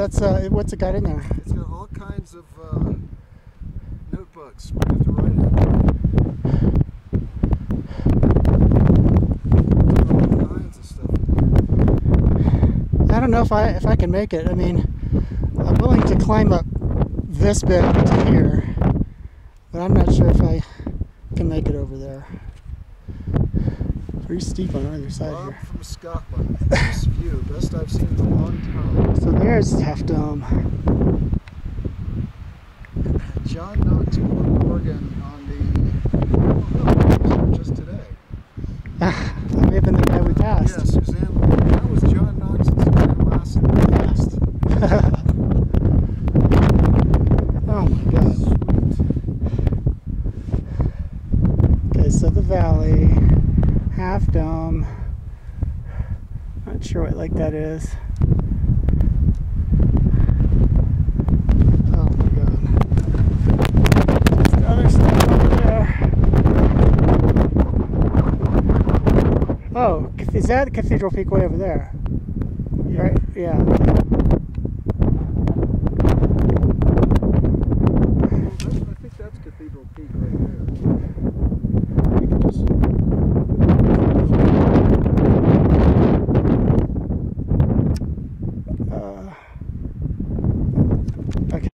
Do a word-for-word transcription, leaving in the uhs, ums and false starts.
that's uh, what's it got in there? It's got all kinds of uh, notebooks. You have to write it. All kinds of stuff. I don't know if I if I can make it. I mean, I'm willing to climb up this bit to here, but I'm not sure if I can make it over there. Pretty steep on either side Bob here. from Scotland. Best view, best I've seen in a long time. So there's Half Dome. John Knox, Portland, Oregon, on the oh, no, just today. That may have been the guy we passed. Yeah, Suzanne. That was John Knox and Suzanne Lassen passed. Oh my God. Sweet. Okay, so the valley, Half Dome. Not sure what lake that is. Oh my God. There's the other stuff over there. Oh, is that Cathedral Peak way over there? Yeah. Right? Yeah. Okay. Well, that's, I think that's Cathedral Peak right there. We can just